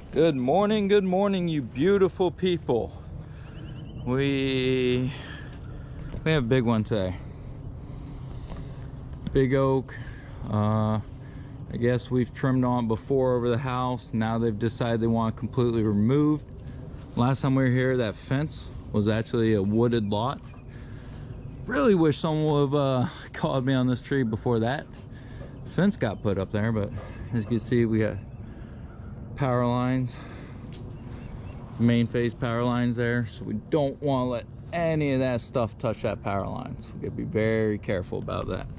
Good morning, you beautiful people. We have a big one today. Big oak. I guess we've trimmed on before over the house. Now they've decided they want it completely removed. Last time we were here, that fence was actually a wooded lot. Really wish someone would have called me on this tree before that fence got put up there, but as you can see, we got power lines, main phase power lines there, so we don't want to let any of that stuff touch that power lines. We gotta be very careful about that.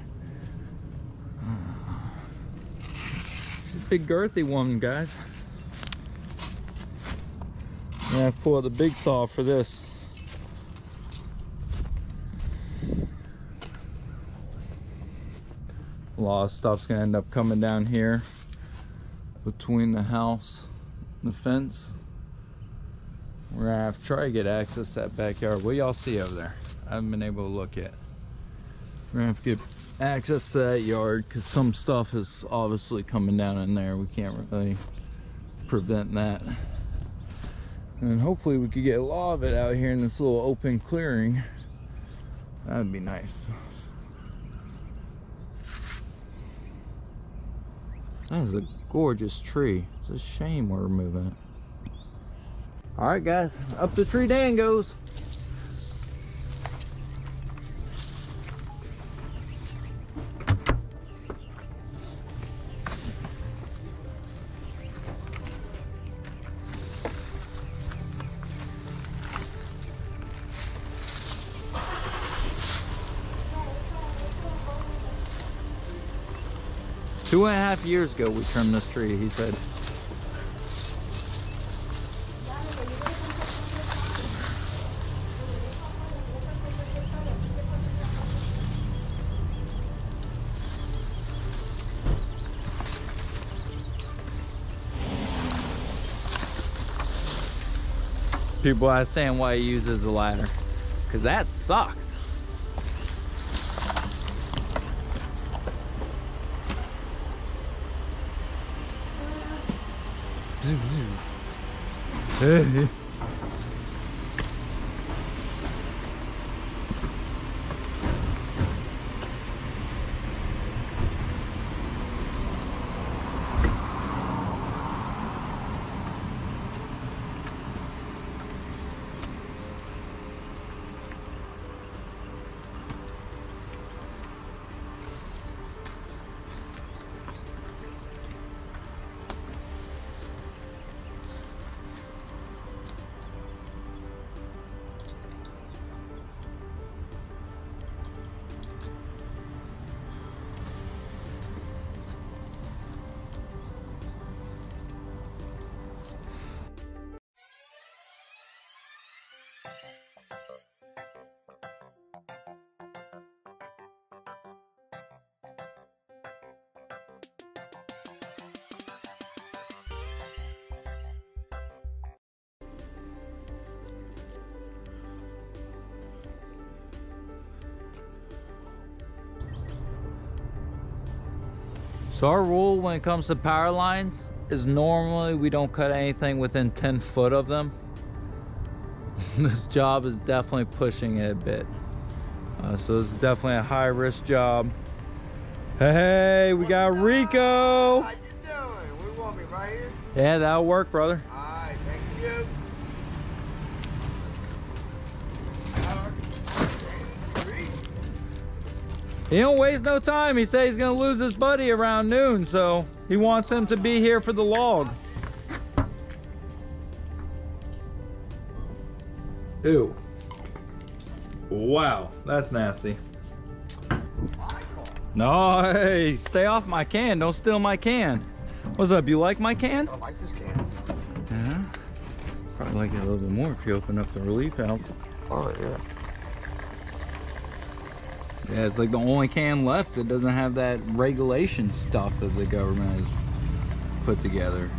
She's a big girthy one, guys. I'm gonna have to pull out the big saw for this. A lot of stuff's gonna end up coming down here between the house and the fence. We're gonna have to try to get access to that backyard. What y'all see over there? I haven't been able to look yet. We're gonna have to get access to that yard because some stuff is obviously coming down in there. We can't really prevent that. And hopefully we could get a lot of it out here in this little open clearing. That'd be nice. That is a gorgeous tree. It's a shame we're removing it. All right, guys, up the tree Dan goes. Two and a half years ago we trimmed this tree, he said. People understand why he uses a ladder, because that sucks. Hey. So our rule when it comes to power lines is normally we don't cut anything within 10 foot of them. This job is definitely pushing it a bit. So this is definitely a high risk job. Hey, we got Rico. How you doing? We want me right here? Yeah, that'll work, brother. All right, thank you. He don't waste no time. He said he's gonna lose his buddy around noon, so he wants him to be here for the log. Ew. Wow, that's nasty. No, hey, stay off my can. Don't steal my can. What's up, you like my can? I like this can. Yeah. Probably like it a little bit more if you open up the relief valve. Oh, yeah. Yeah, it's like the only can left that doesn't have that regulation stuff that the government has put together.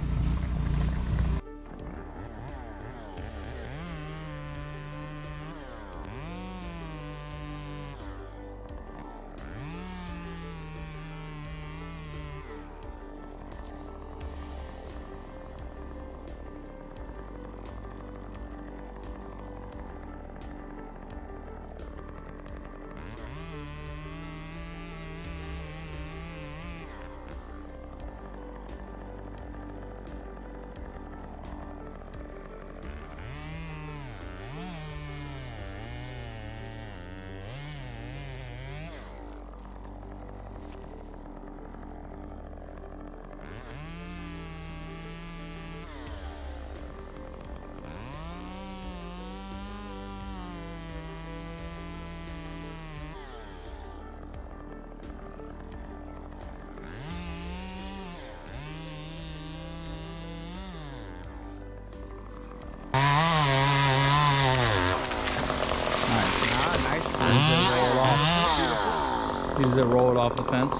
Use it to roll it off the fence.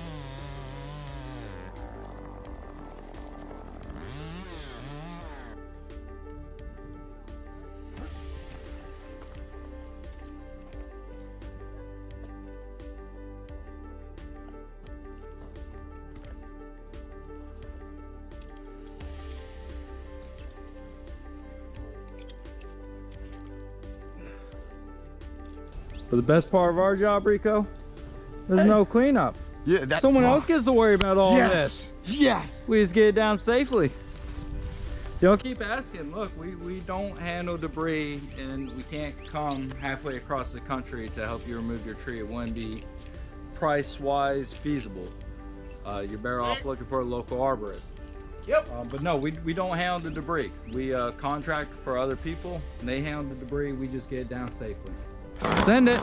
But the best part of our job, Rico, there's no cleanup. Yeah, that's Someone else gets to worry about all this. Yes. We just get it down safely. Don't keep asking. Look, we don't handle debris, and we can't come halfway across the country to help you remove your tree. It wouldn't be price-wise feasible. You're better off looking for a local arborist. Yep. But no, we don't handle the debris. We contract for other people, and they handle the debris. We just get it down safely. Send it.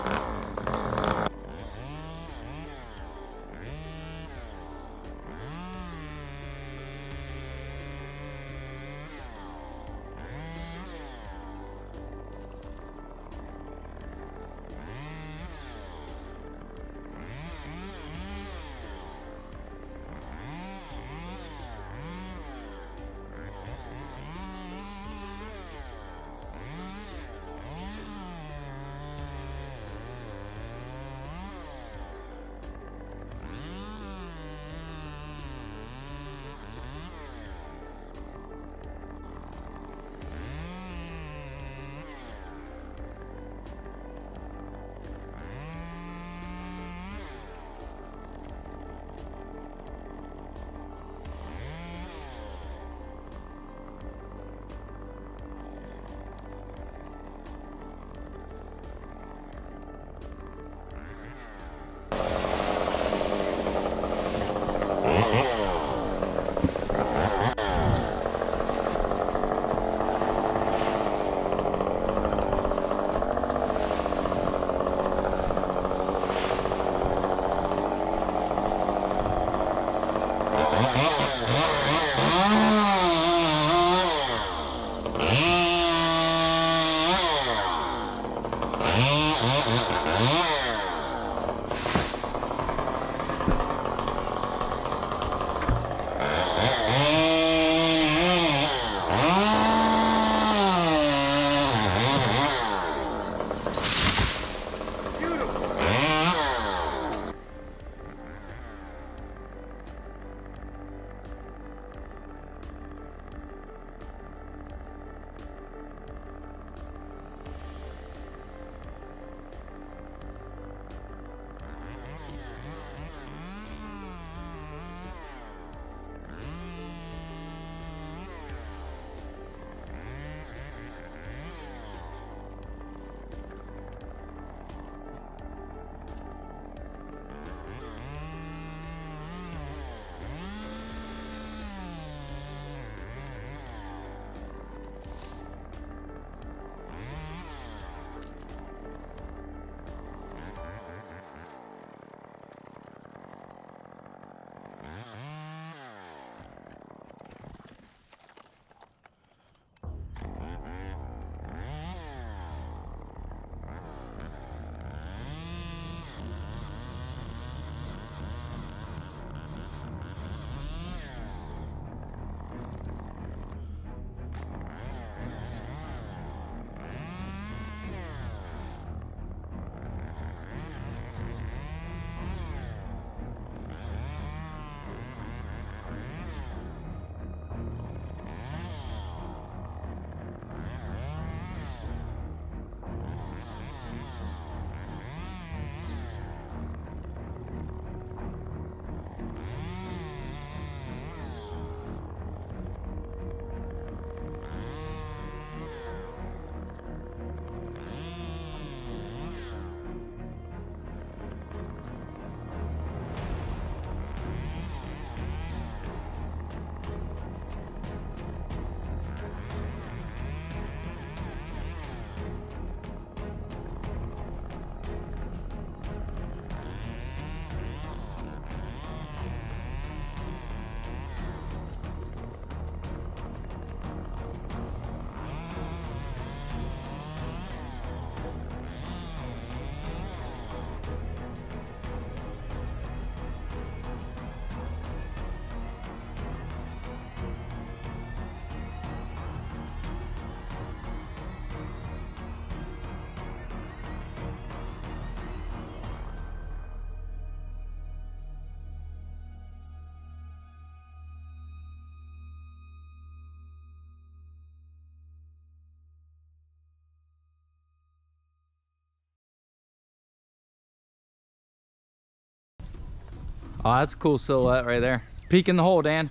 Oh, that's a cool silhouette right there. Peek in the hole, Dan.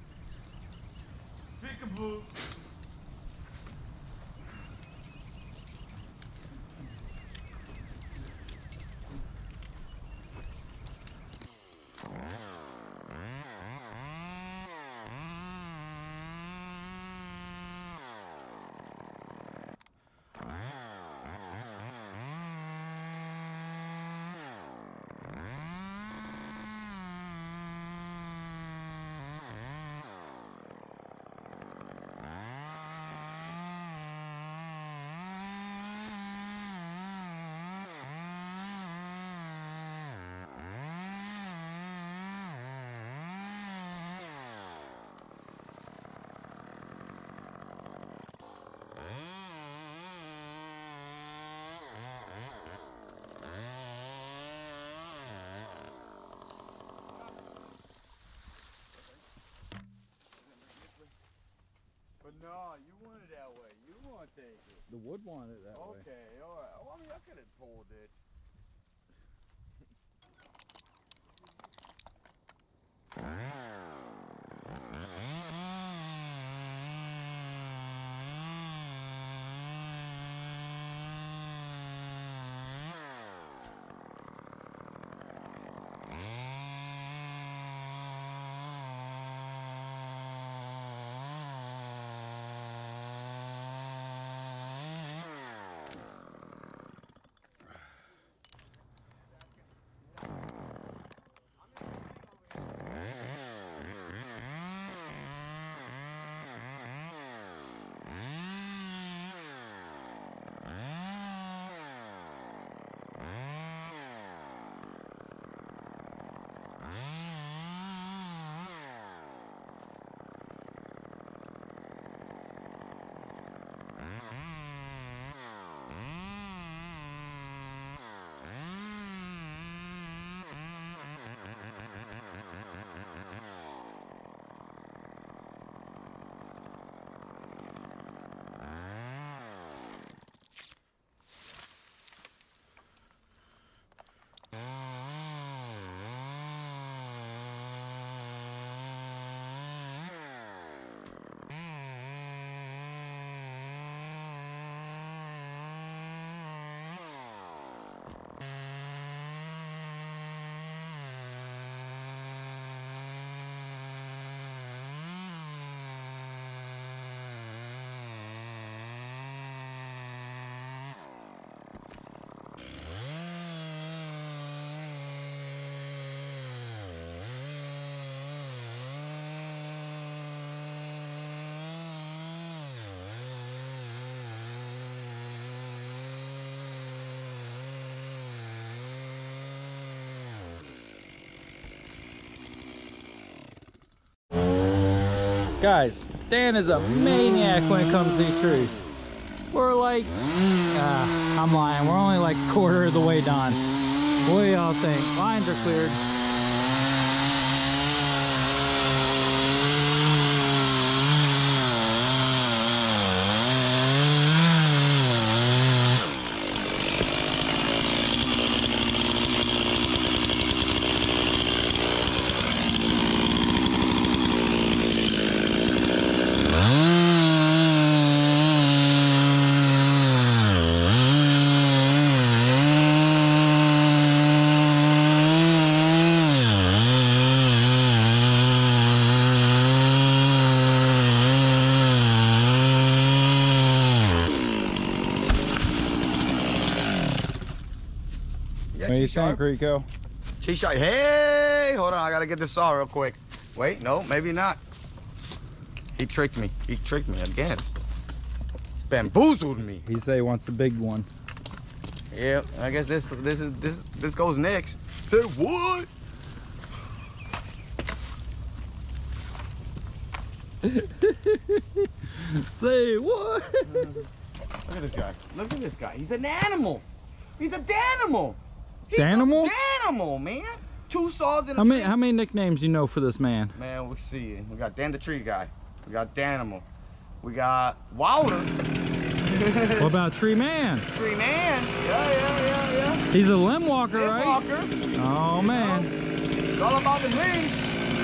Peekaboo. But no, you want it that way. You want to take it. The wood wanted it that way. Okay, alright. Well, I mean, I could have pulled it. Guys, Dan is a maniac when it comes to these trees. We're like, I'm lying, we're only like a quarter of the way done. What do y'all think? Lines are cleared. Yeah, What do you think, Rico? She's sharp. Hey, hold on. I got to get this saw real quick. Wait, no, maybe not. He tricked me. He tricked me again. Bamboozled me. He say he wants the big one. Yeah, I guess this goes next. Said what? Say what? Look at this guy. Look at this guy. He's an animal. He's a Danimal. He's Danimal? a Danimal, man. Two saws in a How tree. many nicknames you know for this man? Man, we'll see. We got Dan the Tree Guy. We got Danimal. We got Wilders. What about Tree Man? Tree Man. Yeah. He's a LimbWalker, right? LimbWalker. Oh man. all about the rings.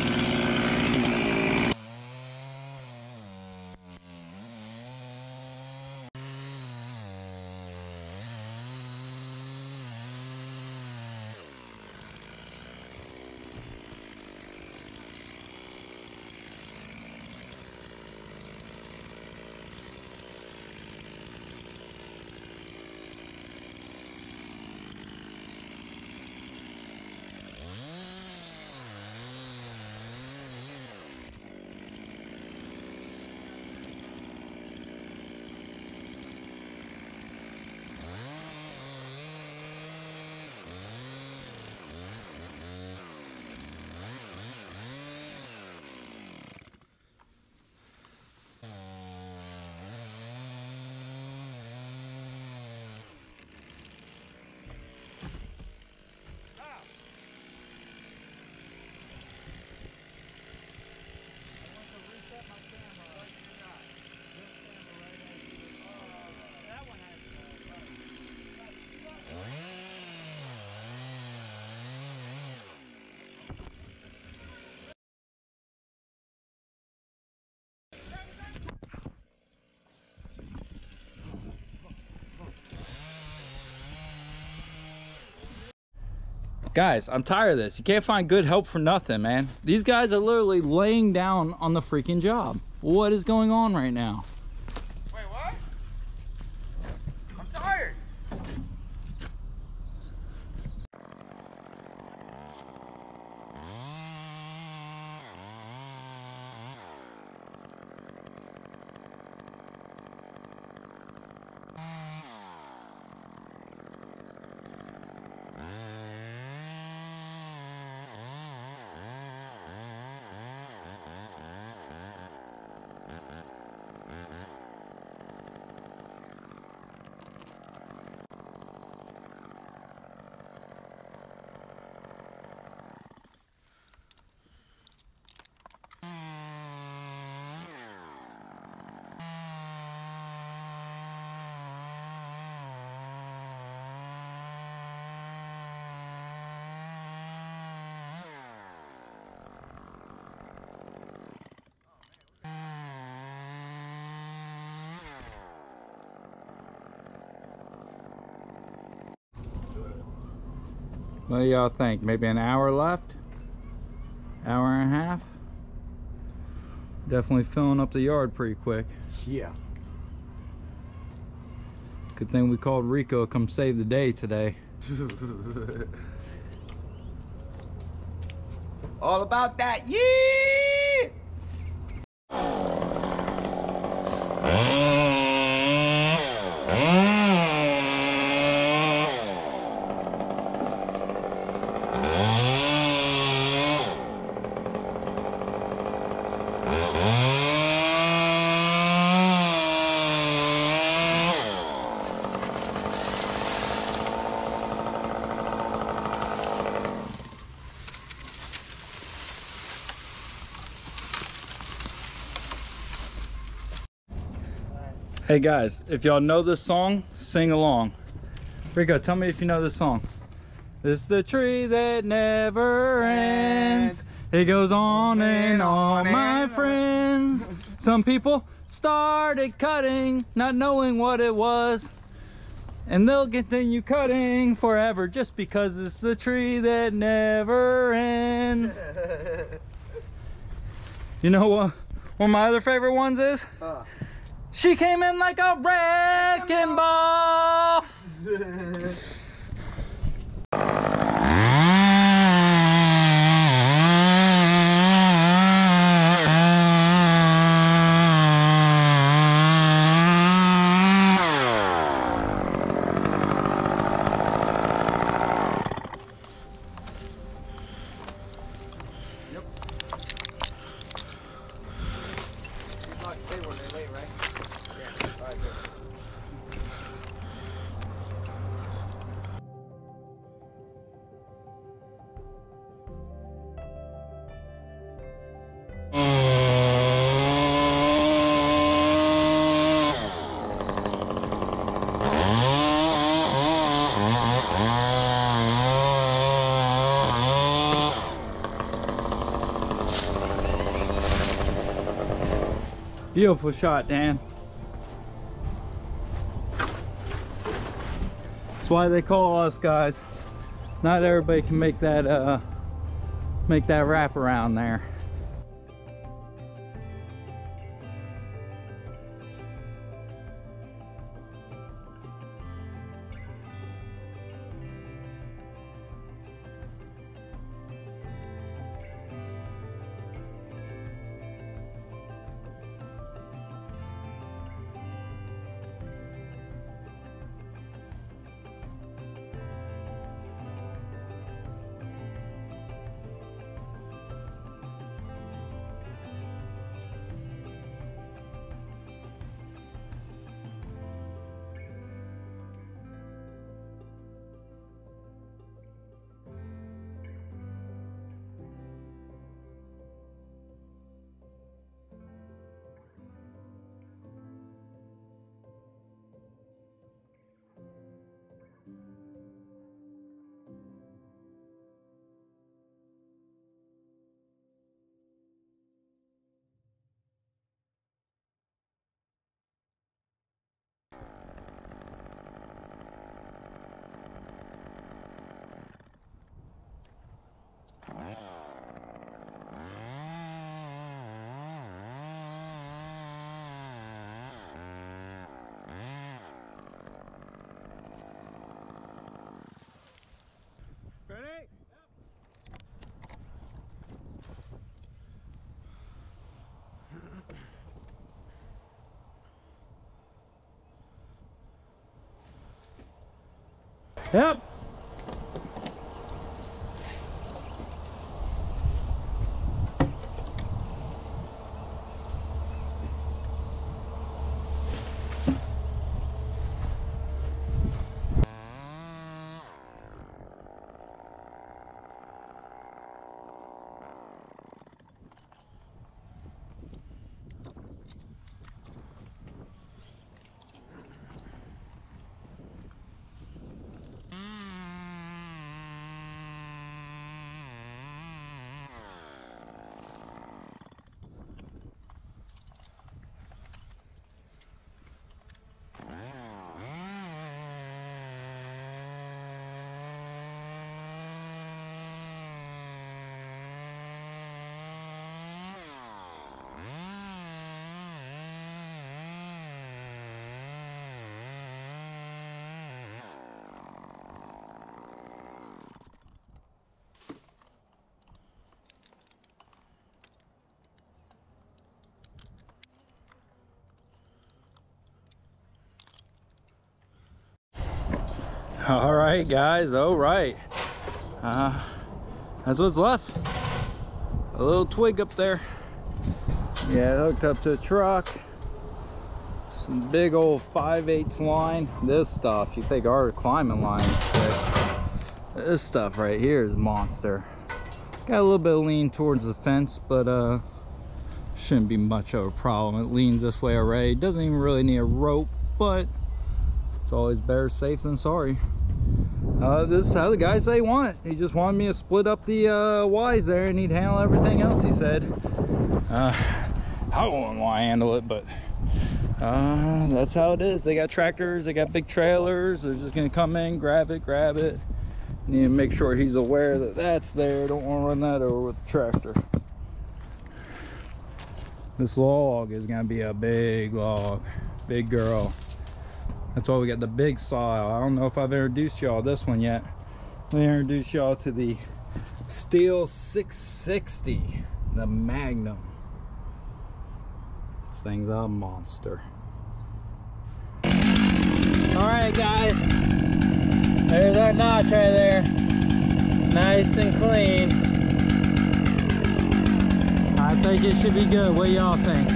Guys, I'm tired of this. You can't find good help for nothing, man. These guys are literally laying down on the freaking job. What is going on right now? Wait, what? I'm tired. What do y'all think? Maybe an hour left? Hour and a half? Definitely filling up the yard pretty quick. Yeah. Good thing we called Rico to come save the day today. All about that, yeah! Hey guys, if y'all know this song, sing along. Rico, tell me if you know this song. It's the tree that never ends. It goes on and on, my friends. Some people started cutting, not knowing what it was. And they'll continue cutting forever just because it's the tree that never ends. You know what one of my other favorite ones is? She came in like a wrecking ball. Beautiful shot, Dan. That's why they call us, guys. Not everybody can make that wrap around there. Ready? Yep. All right, guys. All right. That's what's left. A little twig up there. Yeah, hooked up to the truck. Some big old 5/8 line. This stuff, you think our climbing line is thick. This stuff right here is monster. Got a little bit of lean towards the fence, but shouldn't be much of a problem. It leans this way already. Doesn't even really need a rope, but it's always better safe than sorry. This is how the guy said he wanted. He just wanted me to split up the Ys there, and he'd handle everything else, he said. I wouldn't want to handle it, but that's how it is. They got tractors, they got big trailers. They're just gonna come in, grab it. Need to make sure he's aware that that's there. Don't want to run that over with the tractor. This log is gonna be a big log, big girl. That's why we got the big saw. I don't know if I've introduced y'all this one yet. Let me introduce y'all to the Steel 660, the Magnum. This thing's a monster. All right, guys. There's our notch right there. Nice and clean. I think it should be good. What do y'all think?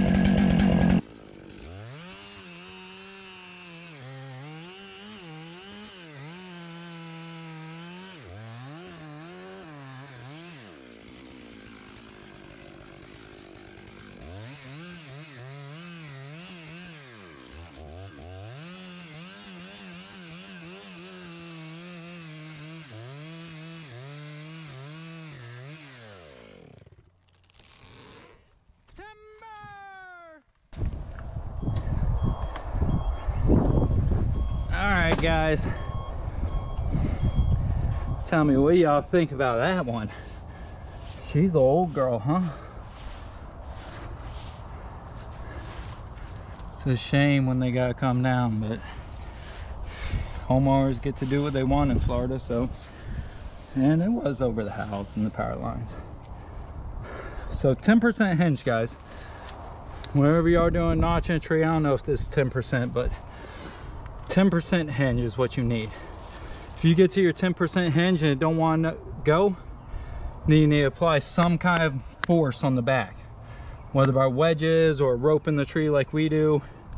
Timber! guys, tell me what y'all think about that one. She's an old girl, huh? It's a shame when they gotta come down, but homeowners get to do what they want in Florida. So, and it was over the house and the power lines. So 10% hinge, guys. Whenever y'all doing notching a tree, I don't know if this is 10%, but 10% hinge is what you need. If you get to your 10% hinge and it don't want to go, then you need to apply some kind of force on the back, whether by wedges or rope in the tree like we do.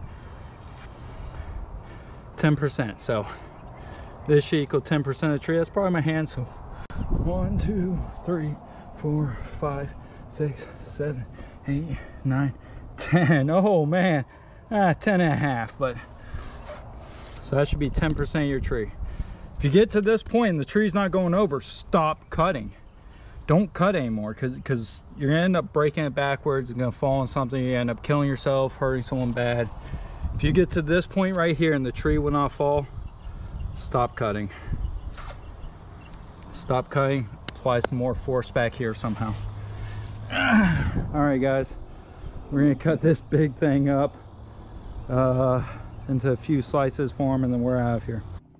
10%. So this should equal 10% of the tree. That's probably my hand. So 1, 2, 3, 4, 5, 6, 7, 8, 9, 10. Oh man, 10 and a half. But so that should be 10% of your tree. If you get to this point and the tree's not going over, stop cutting. Don't cut anymore, because you're gonna end up breaking it backwards. It's gonna fall on something. You end up killing yourself, hurting someone bad. If you get to this point right here and the tree will not fall, stop cutting. Stop cutting. Apply some more force back here somehow. All right, guys, we're gonna cut this big thing up into a few slices for them, and then we're out of here.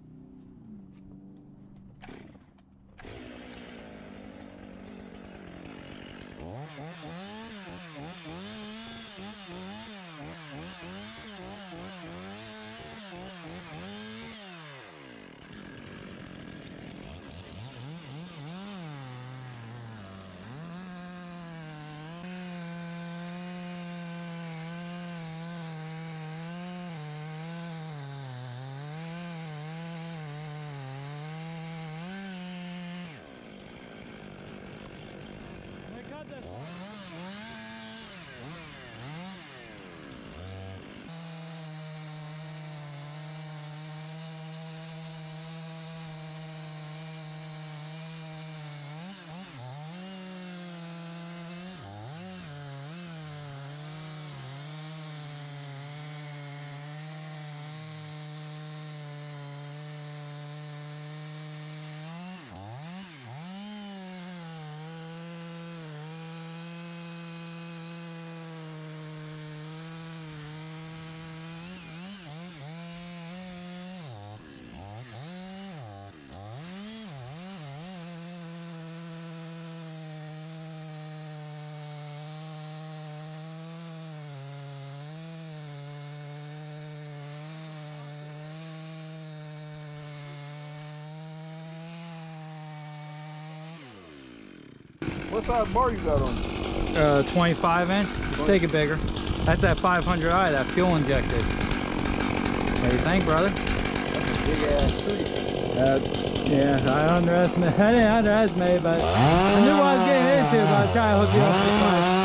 What size bar you got on? 25 inch. Take it bigger. That's that 500i, that fuel injected. What do you think, brother? That's a big ass tree. Yeah, I didn't underestimate, but I knew what I was getting into, but I tried to hook you up with the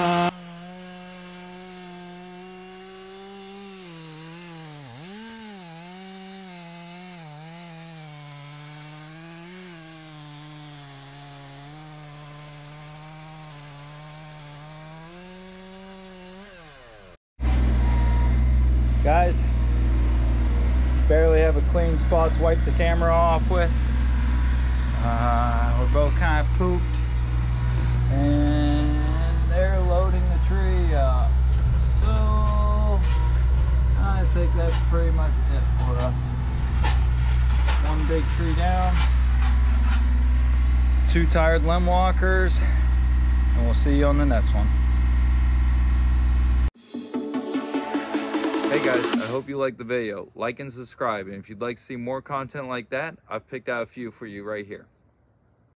guys, barely have a clean spot to wipe the camera off with. We're both kind of pooped, and they're loading the tree up. So I think that's pretty much it for us. One big tree down, 2 tired LimbWalkers, and we'll see you on the next one. Hey guys, I hope you liked the video. Like and subscribe, and if you'd like to see more content like that, I've picked out a few for you right here.